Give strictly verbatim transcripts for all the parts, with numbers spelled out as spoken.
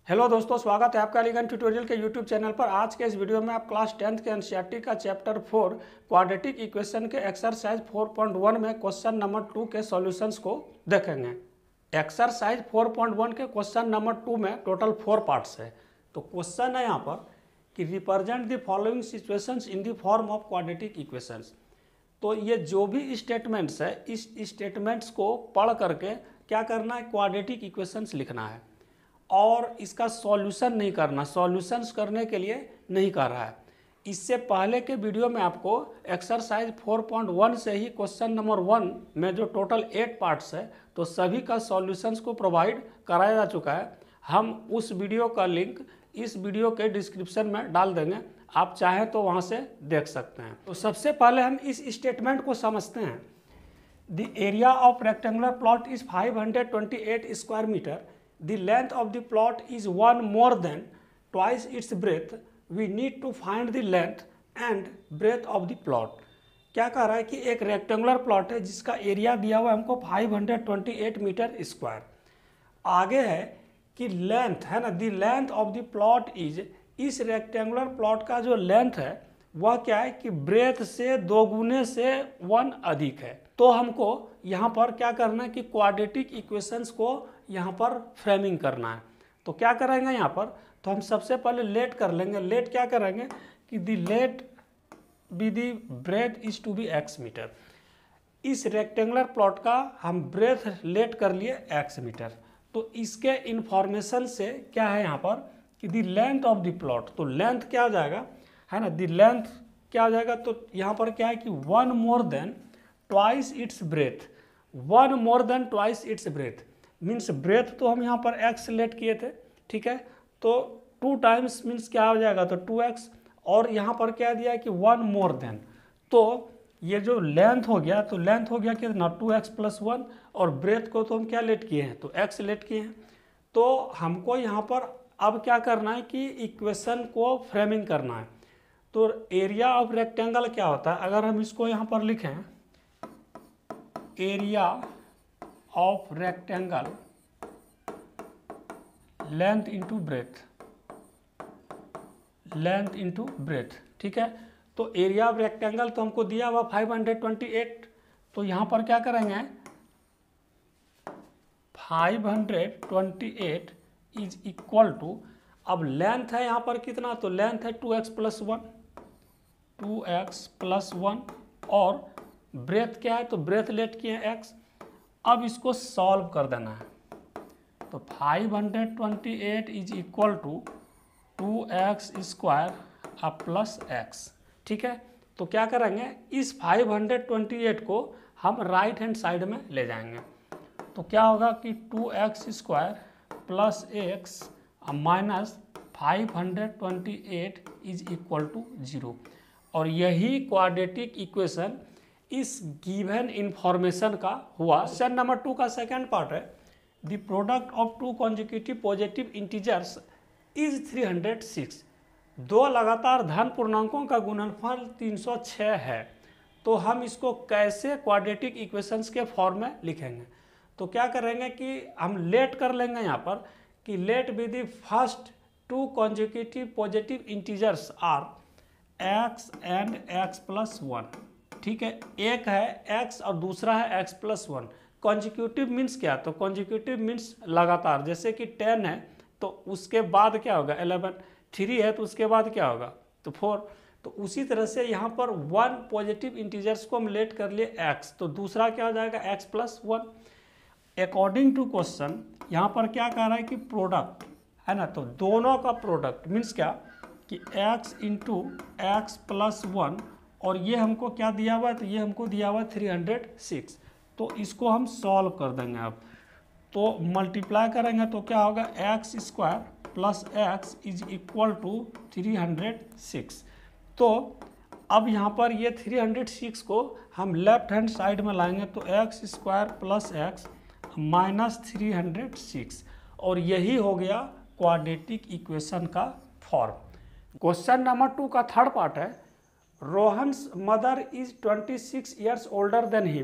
Hello दोस्तों, स्वागत है आपका अलीगंज ट्यूटोरियल के यूट्यूब चैनल पर। आज के इस वीडियो में आप क्लास टेंथ के एनसीईआरटी का चैप्टर फोर क्वाड्रेटिक इक्वेशन के एक्सरसाइज फोर पॉइंट वन में क्वेश्चन नंबर टू के सॉल्यूशंस को देखेंगे। एक्सरसाइज फोर पॉइंट वन के क्वेश्चन नंबर टू में टोटल फोर पार्ट्स है। तो क्वेश्चन है यहाँ पर कि represent the following situations in the form of quadratic equations. तो ये जो भी स्टेटमेंट्स है, इस स्टेटमेंट्स को पढ़ करके क्या करना है, क्वाड्रेटिक इक्वेशंस लिखना है और इसका सॉल्यूशन नहीं करना। सॉल्यूशंस करने के लिए नहीं कर रहा है। इससे पहले के वीडियो में आपको एक्सरसाइज फोर पॉइंट वन से ही क्वेश्चन नंबर वन में जो टोटल एट पार्ट्स है तो सभी का सॉल्यूशंस को प्रोवाइड कराया जा चुका है। हम उस वीडियो का लिंक इस वीडियो के डिस्क्रिप्शन में डाल देंगे, आप चाहें तो वहाँ से देख सकते हैं। तो सबसे पहले हम इस स्टेटमेंट को समझते हैं। The area of rectangular plot is five hundred twenty eight square metre. The length of the plot is one more than twice its breadth. We need to find the length and breadth of the plot. क्या कह रहा है कि एक rectangular plot है जिसका area दिया हुआ है हमको five hundred twenty eight metre square. आगे है कि लेंथ है ना, the length of the plot is, इस रेक्टेंगुलर प्लॉट का जो लेंथ है वह क्या है कि ब्रेथ से दो गुने से वन अधिक है। तो हमको यहाँ पर क्या करना है कि क्वाड्रेटिक इक्वेशंस को यहाँ पर फ्रेमिंग करना है। तो क्या करेंगे यहाँ पर, तो हम सबसे पहले लेट कर लेंगे। लेट क्या करेंगे कि the let be the breadth is to be x metre. इस रेक्टेंगुलर प्लॉट का हम ब्रेथ लेट कर लिए एक्स मीटर। तो इसके इंफॉर्मेशन से क्या है यहाँ पर कि the length of the plot, तो लेंथ क्या हो जाएगा है ना, दी लेंथ क्या हो जाएगा, तो यहाँ पर क्या है कि one more than twice its breadth. One more than twice its breadth means breadth तो हम यहाँ पर एक्स लेट किए थे, ठीक है, तो टू टाइम्स मीन्स क्या हो जाएगा, तो टू एक्स, और यहाँ पर क्या दिया है कि वन मोर देन। तो ये जो लेंथ हो गया, तो लेंथ हो गया कितना, टू एक्स प्लस वन, और ब्रेथ को तो हम क्या लेट किए हैं, तो एक्स लेट किए हैं। तो हमको यहाँ पर अब क्या करना है कि इक्वेशन को फ्रेमिंग करना है। तो एरिया ऑफ रेक्टेंगल क्या होता है, अगर हम इसको यहाँ पर लिखें, area of rectangle length into breadth, length into breadth, ठीक है। तो एरिया ऑफ रेक्टेंगल तो हमको दिया हुआ फाइव हंड्रेड ट्वेंटी एट, तो यहाँ पर क्या करेंगे, five hundred twenty eight is equal to, अब लेंथ है यहाँ पर कितना, तो लेंथ है two x plus one, two x plus one, और ब्रेथ क्या है, तो ब्रेथ लेट किए हैं एक्स। अब इसको सॉल्व कर देना है। तो five hundred twenty eight is equal to two x square अब प्लस एक्स, ठीक है। तो क्या करेंगे, इस फाइव हंड्रेड ट्वेंटी एट को हम राइट हैंड साइड में ले जाएंगे। तो क्या होगा कि two x square plus x minus five hundred twenty eight is equal to zero. और यही क्वाड्रेटिक इक्वेशन इस गिवन इंफॉर्मेशन का हुआ। क्वेश्चन नंबर टू का सेकंड पार्ट है, the product of two consecutive positive integers is three hundred six. दो लगातार धन पूर्णांकों का गुणनफल तीन सौ छह है। तो हम इसको कैसे क्वाड्रेटिक इक्वेशंस के फॉर्म में लिखेंगे, तो क्या करेंगे कि हम लेट कर लेंगे यहाँ पर कि let be the first two consecutive positive integers are x and x plus one, ठीक है। एक है x और दूसरा है x plus one. Consecutive means क्या, तो कॉन्जिक्यूटिव मीन्स लगातार, जैसे कि टेन है तो उसके बाद क्या होगा इलेवन, थ्री है तो उसके बाद क्या होगा, तो फोर। तो उसी तरह से यहाँ पर वन पॉजिटिव इंटीजर्स को हम लेट कर लिए x, तो दूसरा क्या हो जाएगा x plus one. According to question यहाँ पर क्या कह रहा है कि प्रोडक्ट है ना, तो दोनों का प्रोडक्ट मीन्स क्या कि x into x plus one, और ये हमको क्या दिया हुआ है, तो ये हमको दिया हुआ है थ्री हंड्रेड सिक्स। तो इसको हम सॉल्व कर देंगे। अब तो मल्टीप्लाई करेंगे तो क्या होगा, x square plus x is equal to three hundred six. तो अब यहाँ पर ये थ्री हंड्रेड सिक्स को हम लेफ्ट हैंड साइड में लाएंगे, तो x square plus x minus three hundred six, और यही हो गया क्वाड्रेटिक इक्वेशन का फॉर्म। क्वेश्चन नंबर टू का थर्ड पार्ट है, Rohan's mother is twenty-six years older than him.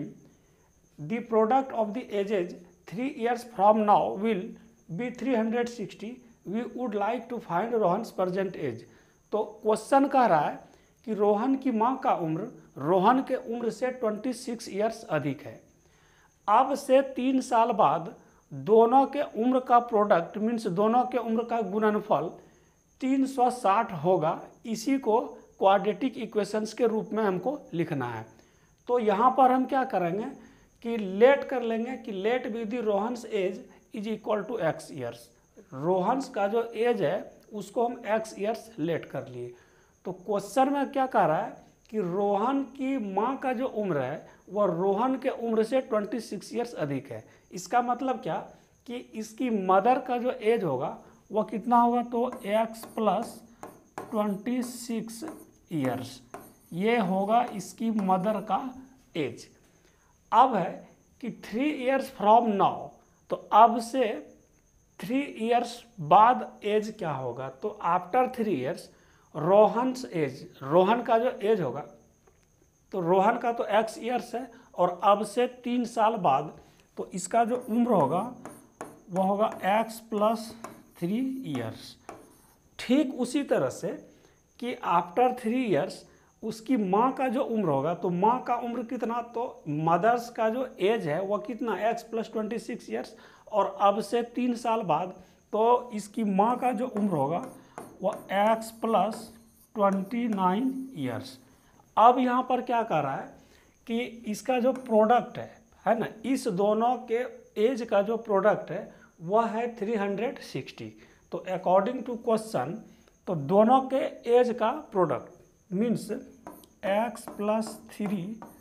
The product of the ages three years from now will be three hundred sixty. We would like to find Rohan's present age. तो क्वेश्चन कह रहा है कि रोहन की माँ का उम्र रोहन के उम्र से छब्बीस ईयर्स अधिक है। अब से तीन साल बाद दोनों के उम्र का प्रोडक्ट मीन्स दोनों के उम्र का गुणनफल तीन सौ साठ होगा। इसी को क्वाड्रेटिक इक्वेशंस के रूप में हमको लिखना है। तो यहाँ पर हम क्या करेंगे कि लेट कर लेंगे कि let be the Rohan's age is equal to x years. Rohan's का जो एज है उसको हम एक्स ईयर्स लेट कर लिए। तो क्वेश्चन में क्या कह रहा है कि रोहन की माँ का जो उम्र है वह रोहन के उम्र से छब्बीस ईयर्स अधिक है। इसका मतलब क्या कि इसकी मदर का जो एज होगा वह कितना होगा, तो x plus twenty six years, ये होगा इसकी मदर का एज। अब है कि थ्री ईयर्स फ्रॉम नाउ, तो अब से थ्री ईयर्स बाद एज क्या होगा, तो after three years Rohan's age, Rohan का जो एज होगा तो रोहन का तो एक्स ईयर्स है और अब से तीन साल बाद तो इसका जो उम्र होगा वह होगा एक्स प्लस थ्री ईयर्स। ठीक उसी तरह से कि आफ्टर थ्री ईयर्स उसकी माँ का जो उम्र होगा तो माँ का उम्र कितना, तो मदर्स का जो एज है वह कितना x plus twenty six years और अब से तीन साल बाद तो इसकी माँ का जो उम्र होगा वह x plus twenty nine years. अब यहाँ पर क्या कर रहा है कि इसका जो प्रोडक्ट है है ना, इस दोनों के एज का जो प्रोडक्ट है वह है थ्री हंड्रेड सिक्सटी। तो अकॉर्डिंग टू क्वेश्चन तो दोनों के एज का product means x plus three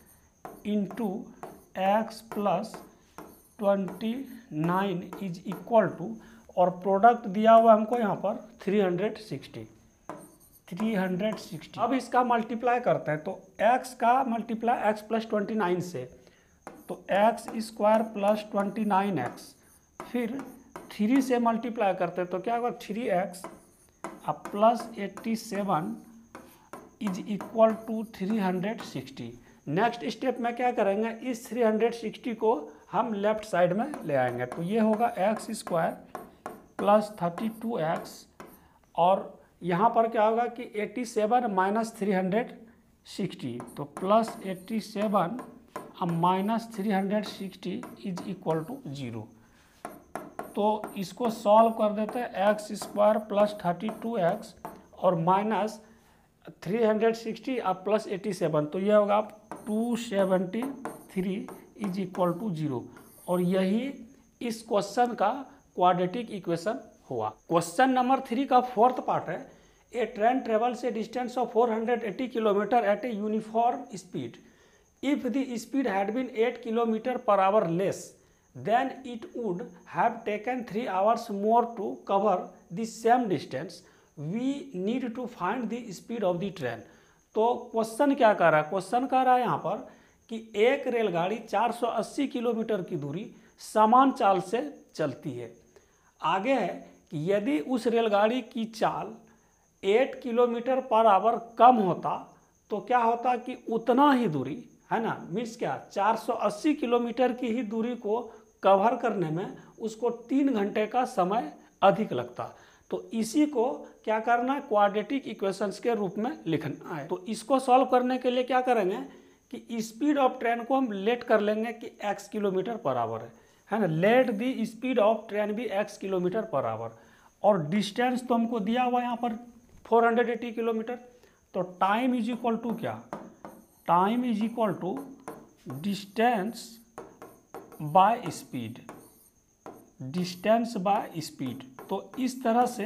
into x plus twenty nine is equal to, और प्रोडक्ट दिया हुआ हमको यहाँ पर three hundred sixty, three hundred sixty. अब इसका मल्टीप्लाई करते हैं तो x का multiply x plus twenty nine से, तो x square plus twenty nine x, फिर थ्री से मल्टीप्लाई करते हैं तो क्या होगा थ्री एक्स अब plus eighty seven is equal to three hundred sixty. Next step में क्या करेंगे, इस थ्री हंड्रेड सिक्सटी को हम लेफ्ट साइड में ले आएंगे तो ये होगा x square plus thirty two x, और यहाँ पर क्या होगा कि eighty seven minus three hundred sixty, तो प्लस एट्टी सेवन अब minus three hundred sixty is equal to zero. तो इसको सॉल्व कर देते हैं, x square plus thirty two x और माइनस थ्री हंड्रेड सिक्सटी अब प्लस एट्टी सेवन, तो यह होगा two seventy three is equal to zero. और यही इस क्वेश्चन का क्वाड्रेटिक इक्वेशन हुआ। क्वेश्चन नंबर थ्री का फोर्थ पार्ट है, a train travels a distance of four hundred eighty kilometre at a uniform speed. If the speed had been eight kilometre per hour less then it would have taken three hours more to cover the same distance. We need to find the speed of the train. तो question क्या कर रहा है, question कह रहा है यहाँ पर कि एक रेलगाड़ी चार सौ अस्सी किलोमीटर की दूरी समान चाल से चलती है। आगे है कि यदि उस रेलगाड़ी की चाल आठ किलोमीटर पर आवर कम होता तो क्या होता कि उतना ही दूरी है ना, मीन्स क्या चार सौ अस्सी किलोमीटर की ही दूरी को कवर करने में उसको तीन घंटे का समय अधिक लगता। तो इसी को क्या करना है, क्वाड्रेटिक इक्वेशंस के रूप में लिखना है। तो इसको सॉल्व करने के लिए क्या करेंगे कि स्पीड ऑफ ट्रेन को हम लेट कर लेंगे कि x किलोमीटर पर आवर है है ना, let the speed of train be x kilometre per hour, और डिस्टेंस तो हमको दिया हुआ यहाँ पर फोर हंड्रेड एटी किलोमीटर। तो टाइम इज इक्वल टू क्या, time is equal to distance by speed, distance by speed. तो इस तरह से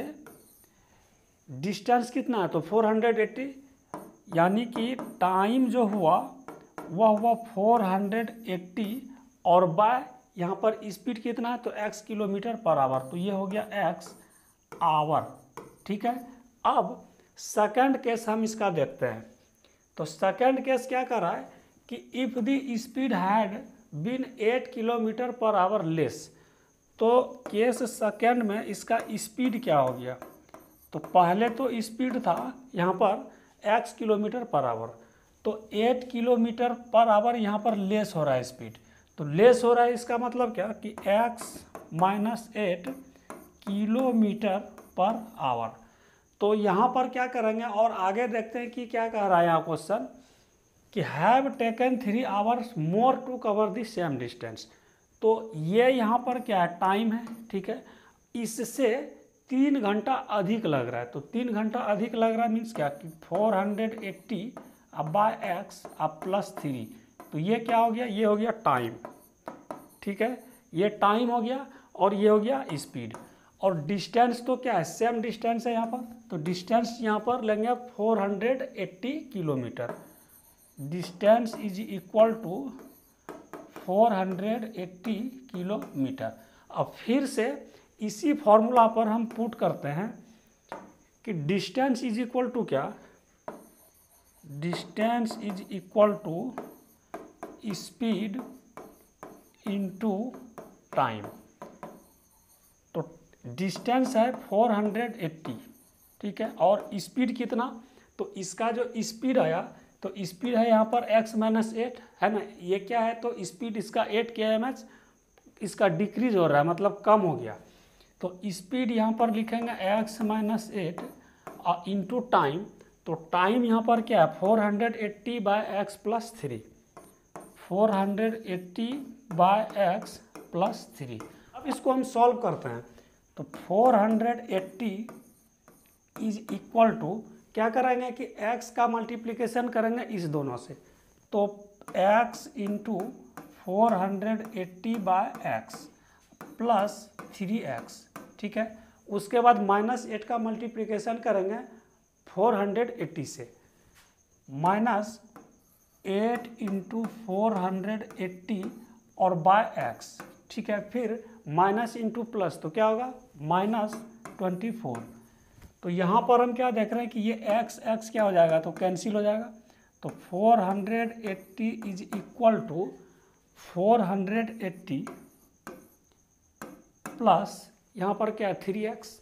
डिस्टेंस कितना है तो फोर हंड्रेड एटी, यानी कि टाइम जो हुआ वह हुआ फोर हंड्रेड एटी और बाय यहाँ पर स्पीड कितना है तो x किलोमीटर पर आवर, तो ये हो गया x आवर। ठीक है, अब सेकंड केस हम इसका देखते हैं। तो सेकंड केस क्या कर रहा है कि if the speed had been eight kilometre per hour less, तो केस सेकंड में इसका स्पीड क्या हो गया, तो पहले तो स्पीड था यहाँ पर x किलोमीटर पर आवर, तो एट किलोमीटर पर आवर यहाँ पर लेस हो रहा है स्पीड, तो लेस हो रहा है इसका मतलब क्या कि x minus eight kilometre per hour. तो यहाँ पर क्या करेंगे और आगे देखते हैं कि क्या कह रहा है यहाँ क्वेश्चन कि have taken three hours more to cover the same distance. तो ये यहाँ पर क्या है, टाइम है, ठीक है। इससे तीन घंटा अधिक लग रहा है, तो तीन घंटा अधिक लग रहा है मीन्स क्या कि फोर हंड्रेड एट्टी अब बाय एक्स अब प्लस थ्री, तो ये क्या हो गया, ये हो गया टाइम, ठीक है। ये टाइम हो गया और ये हो गया स्पीड। और डिस्टेंस तो क्या है, सेम डिस्टेंस है यहाँ पर, तो डिस्टेंस यहाँ पर लेंगे four hundred eighty kilometre. Distance is equal to four hundred eighty kilometre. अब फिर से इसी फॉर्मूला पर हम पुट करते हैं कि डिस्टेंस इज इक्वल टू क्या, distance is equal to speed into time. तो डिस्टेंस है फोर हंड्रेड एट्टी, ठीक है, और स्पीड कितना, तो इसका जो स्पीड आया तो स्पीड है यहाँ पर x माइनस एट है ना, ये क्या है, तो स्पीड इसका एट के एम एच इसका डिक्रीज हो रहा है, मतलब कम हो गया। तो स्पीड यहाँ पर लिखेंगे x माइनस एट और इंटू टाइम, तो टाइम यहाँ पर क्या है four hundred eighty by x plus three, four hundred eighty by x plus three. अब इसको हम सॉल्व करते हैं, तो four hundred eighty is equal to क्या करेंगे कि x का मल्टीप्लिकेशन करेंगे इस दोनों से, तो x into four hundred eighty by x plus three x, ठीक है। उसके बाद माइनस एट का मल्टीप्लिकेशन करेंगे फोर हंड्रेड एट्टी से, minus eight into four hundred eighty और बाय एक्स, ठीक है। फिर माइनस इंटू प्लस, तो क्या होगा माइनस ट्वेंटी फोर। तो यहाँ पर हम क्या देख रहे हैं कि ये x x क्या हो जाएगा, तो कैंसिल हो जाएगा। तो four hundred eighty is equal to four hundred eighty plus यहाँ पर क्या है थ्री एक्स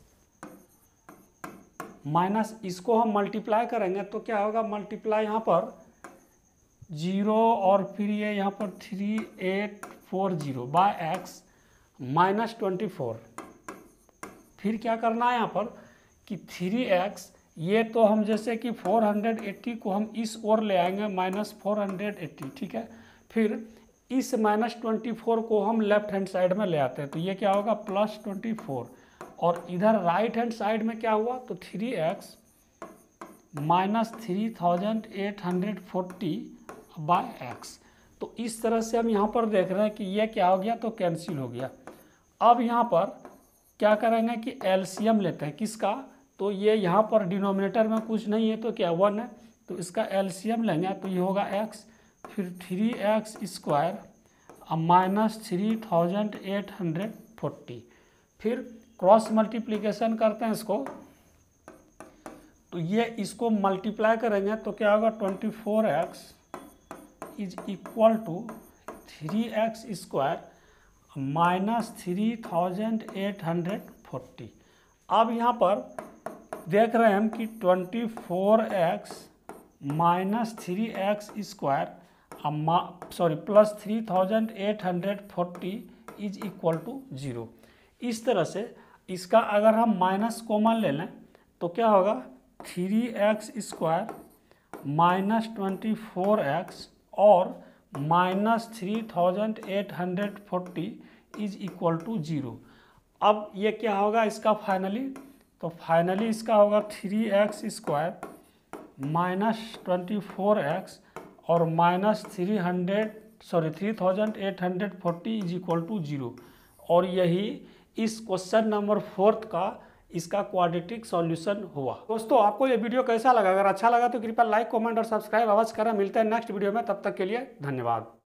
माइनस इसको हम मल्टीप्लाई करेंगे तो क्या होगा, मल्टीप्लाई यहाँ पर जीरो और फिर ये यहाँ पर three eight four zero by x minus twenty four. फिर क्या करना है यहाँ पर कि थ्री एक्स, ये तो हम जैसे कि फोर हंड्रेड एट्टी को हम इस ओर ले आएंगे माइनस फोर हंड्रेड एट्टी, ठीक है। फिर इस माइनस ट्वेंटी फोर को हम लेफ्ट हैंड साइड में ले आते हैं, तो ये क्या होगा प्लस ट्वेंटी फोर, और इधर राइट हैंड साइड में क्या हुआ, तो three x minus three thousand eight hundred forty by x. तो इस तरह से हम यहाँ पर देख रहे हैं कि ये क्या हो गया, तो कैंसिल हो गया। अब यहाँ पर क्या करेंगे कि एलसीएम लेते हैं किसका, तो ये यहाँ पर डिनोमिनेटर में कुछ नहीं है तो क्या वन है, तो इसका एलसीएम लेंगे तो ये होगा x, फिर three x square minus three thousand eight hundred forty. फिर क्रॉस मल्टीप्लिकेशन करते हैं इसको, तो ये इसको मल्टीप्लाई करेंगे तो क्या होगा twenty four x is equal to three x square minus three thousand eight hundred forty. अब यहाँ पर देख रहे हैं हम कि twenty four x minus three x square sorry plus three thousand eight hundred forty is equal to zero. इस तरह से इसका अगर हम माइनस कॉमन ले लें तो क्या होगा, three x square minus twenty four x और minus three thousand eight hundred forty is equal to zero. अब ये क्या होगा इसका फाइनली, तो फाइनली इसका होगा three x square minus twenty four x और minus three hundred sorry three thousand eight hundred forty is equal to zero. और यही इस क्वेश्चन नंबर फोर्थ का इसका क्वाड्रेटिक सॉल्यूशन हुआ। दोस्तों आपको ये वीडियो कैसा लगा, अगर अच्छा लगा तो कृपया लाइक कमेंट और सब्सक्राइब अवश्य करें। मिलते हैं नेक्स्ट वीडियो में, तब तक के लिए धन्यवाद।